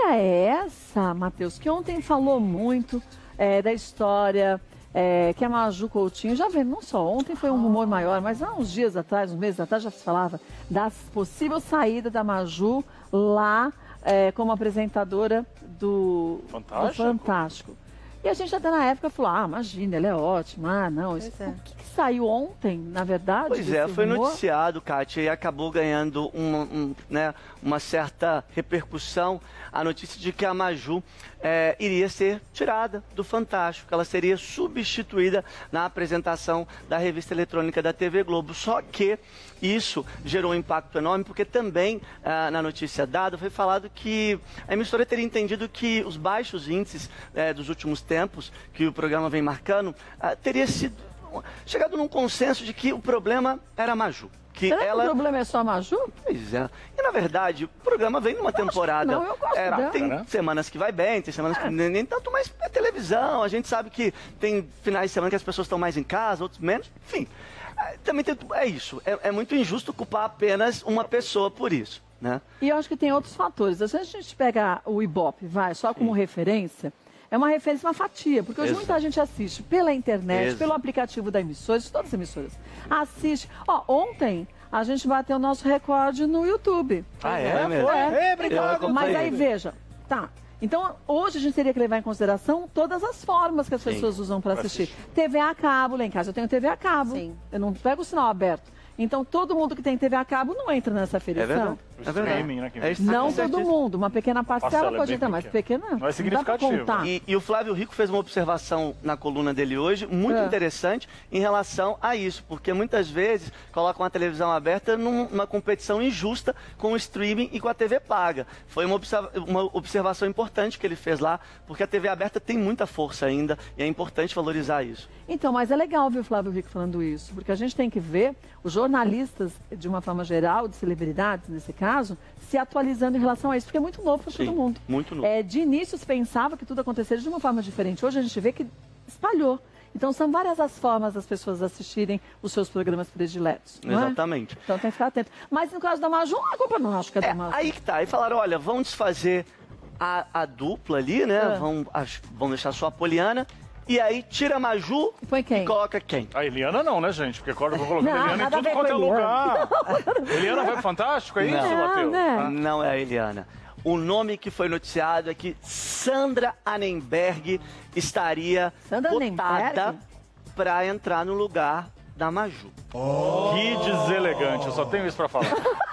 história é essa, Matheus, que ontem falou muito da história que a Maju Coutinho, já vendo, não só ontem foi um rumor maior, mas há uns dias atrás, uns meses atrás, já se falava da possível saída da Maju lá como apresentadora do Fantástico. E a gente até na época falou, imagina, ela é ótima, não. Isso, o que saiu ontem, na verdade? Pois foi noticiado, Kátia, e acabou ganhando uma certa repercussão a notícia de que a Maju iria ser tirada do Fantástico, que ela seria substituída na apresentação da revista eletrônica da TV Globo. Só que isso gerou um impacto enorme, porque também na notícia dada foi falado que a emissora teria entendido que os baixos índices dos últimos tempos que o programa vem marcando, teria chegado num consenso de que o problema era a Maju. Que o problema é só a Maju? Pois é. E na verdade, o programa vem numa temporada. Não, eu gosto dela. Tem semanas que vai bem, tem semanas que nem tanto, mas é televisão. A gente sabe que tem finais de semana que as pessoas estão mais em casa, outros menos. Enfim, também é isso. É muito injusto culpar apenas uma pessoa por isso, né? E eu acho que tem outros fatores. Se a gente pega o Ibope, só como referência, é uma referência, uma fatia, porque hoje muita gente assiste pela internet, pelo aplicativo da emissora, de todas as emissoras. Assiste. Ontem a gente bateu o nosso recorde no YouTube. Obrigado. Mas aí veja, então, hoje a gente teria que levar em consideração todas as formas que as pessoas usam para assistir. TV a cabo, lá em casa eu tenho TV a cabo. Sim. Eu não pego o sinal aberto. Então, todo mundo que tem TV a cabo não entra nessa aferição. É verdade. Não todo mundo. Uma pequena parcela pode entrar, mas pequena não é significativo. E o Flávio Rico fez uma observação na coluna dele hoje, muito interessante, em relação a isso. Porque muitas vezes colocam a televisão aberta numa competição injusta com o streaming e com a TV paga. Foi uma observação importante que ele fez lá, porque a TV aberta tem muita força ainda e é importante valorizar isso. Então, mas é legal ver o Flávio Rico falando isso, porque a gente tem que ver os jornalistas, de uma forma geral, de celebridades, nesse caso, se atualizando em relação a isso, porque é muito novo para todo mundo. Muito novo. De início se pensava que tudo aconteceria de uma forma diferente. Hoje a gente vê que espalhou. Então são várias as formas das pessoas assistirem os seus programas prediletos. Exatamente. Então tem que ficar atento. Mas no caso da Maju, a culpa não acho que é da Maju. Aí que tá. Aí falaram, olha, vão desfazer a dupla ali, né? Vão deixar só a Poliana. E aí tira a Maju e coloca quem? A Eliana não, né, gente? Porque agora eu vou colocar a Eliana em tudo quanto é lugar. Eliana vai pro Fantástico, é isso, Matheus? Não é a Eliana. O nome que foi noticiado é que Sandra Annemberg estaria botada para entrar no lugar da Maju. Que deselegante, eu só tenho isso para falar.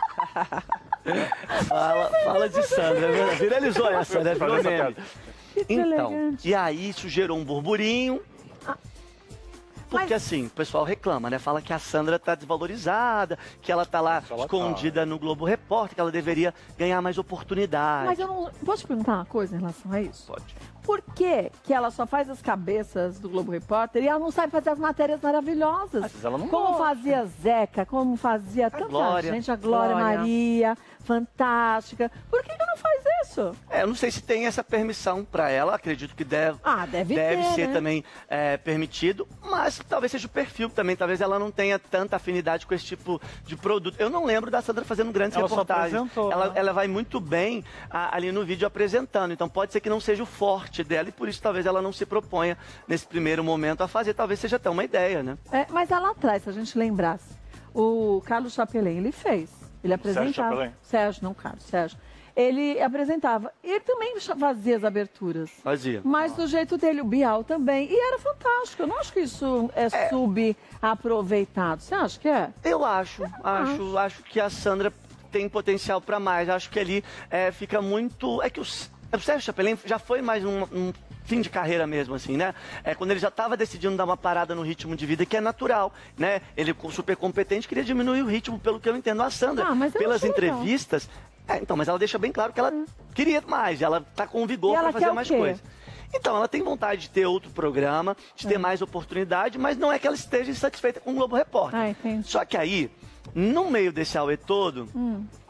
Fala de Sandra, viralizou essa, né? Virou meme. Então, e aí isso gerou um burburinho, porque assim, o pessoal reclama, né? Fala que a Sandra tá desvalorizada, que ela tá lá escondida no Globo Repórter, que ela deveria ganhar mais oportunidade. Mas eu não... Posso te perguntar uma coisa em relação a isso? Pode. Por que ela só faz as cabeças do Globo Repórter e ela não sabe fazer as matérias maravilhosas? Mas ela não como fazia Zeca, como fazia tanta gente, a Glória Maria, fantástica. Por que não faz isso? Eu não sei se tem essa permissão para ela, acredito que deve ser também permitido, mas talvez seja o perfil também, talvez ela não tenha tanta afinidade com esse tipo de produto. Eu não lembro da Sandra fazendo grandes reportagens. Ela vai muito bem ali no vídeo apresentando, então pode ser que não seja o forte dela e por isso talvez ela não se proponha nesse primeiro momento a fazer, talvez seja até uma ideia, né? Mas lá atrás, se a gente lembrasse, o Carlos Chapelin, ele fez, ele apresentava... Sérgio. Ele apresentava, e ele também fazia as aberturas. Fazia. Mas do jeito dele, o Bial também, e era fantástico, eu não acho que isso é subaproveitado, você acha que é? Eu acho que a Sandra tem potencial para mais, acho que ali fica muito... É que o Sérgio Chapelin já foi mais um fim de carreira mesmo, assim, né? Quando ele já estava decidindo dar uma parada no ritmo de vida, que é natural, né? Ele, super competente, queria diminuir o ritmo, pelo que eu entendo. A Sandra, pelas entrevistas... mas ela deixa bem claro que ela queria mais, ela tá com vigor para fazer mais coisas. Então, ela tem vontade de ter outro programa, de ter mais oportunidade, mas não é que ela esteja insatisfeita com o Globo Repórter. Entendi. Só que aí, no meio desse auê todo...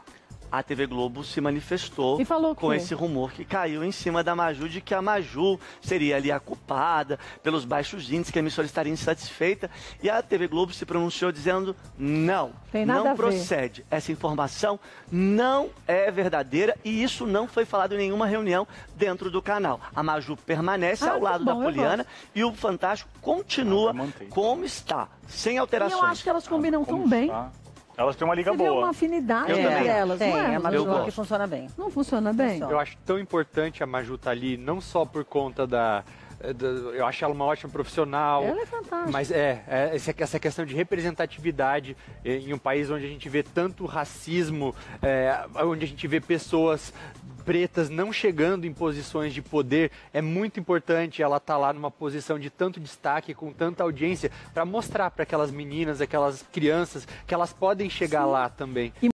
a TV Globo se manifestou e falou com esse rumor que caiu em cima da Maju, de que a Maju seria ali a culpada pelos baixos índices, que a emissora estaria insatisfeita. E a TV Globo se pronunciou dizendo não procede. Essa informação não é verdadeira e isso não foi falado em nenhuma reunião dentro do canal. A Maju permanece ao lado da Poliana e o Fantástico continua como está, sem alterações. E eu acho que elas combinam tão bem. Elas têm uma liga Você boa. Vê uma afinidade entre elas, não é? É uma dupla que funciona bem. Não funciona bem? Eu acho tão importante a Maju estar ali, não só por conta eu acho ela uma ótima profissional. Ela é fantástica. Mas essa questão de representatividade em um país onde a gente vê tanto racismo, onde a gente vê pessoas pretas não chegando em posições de poder, é muito importante ela estar lá numa posição de tanto destaque, com tanta audiência, para mostrar para aquelas meninas, aquelas crianças, que elas podem chegar lá também.